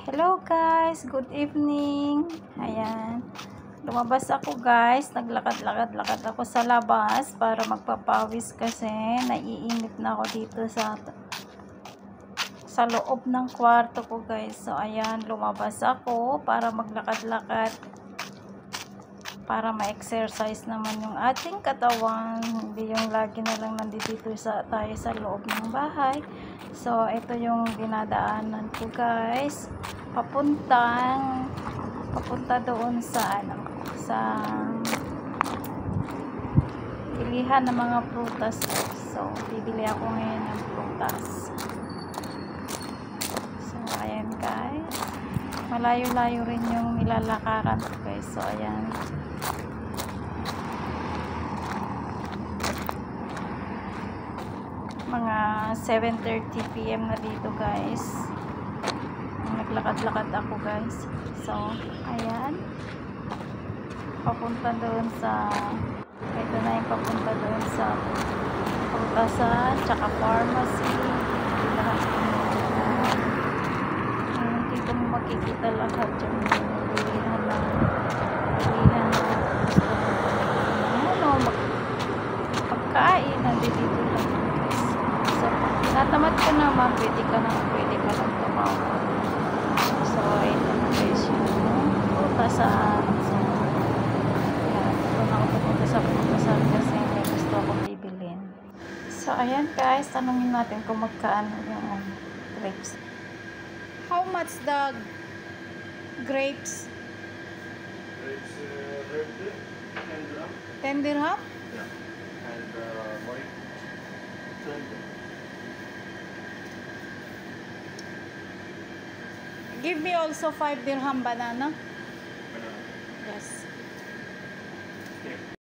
Hello guys, good evening. Ayan. Lumabas ako guys, naglakad-lakad ako sa labas para magpapawis kasi naiinit na ako dito sa loob ng kwarto ko guys. So ayan, lumabas ako para maglakad-lakad para ma-exercise naman yung ating katawan, hindi yung lagi na lang nandito tayo sa loob ng bahay. So ito yung dinadaanan ko guys, papunta doon sa bilihan ng mga prutas. So bibili ako ngayon ng prutas. So ayan guys, malayo-layo rin yung nilalakaran ko guys. So ayan, mga 7:30 PM na dito guys, naglakad-lakad ako guys. So ayan, papunta doon ito na yung papunta doon sa prutasan tsaka pharmacy. Dito mo makikita lahat yung bilihan na pagkain nandito lang. So natamad ko naman, pwede ka lang tumawag. So ito na guys yung prutasan. So ayan, ito na ako pupunta sa prutasan kasi may gusto akong bibilin. So ayan guys, tanungin natin kung magkaano yung grapes. How much the grapes? Grapes, red, 10 dirham. 10 dirham? Yeah. And white, 20. Give me also 5 dirham banana. Banana. Yes. Here.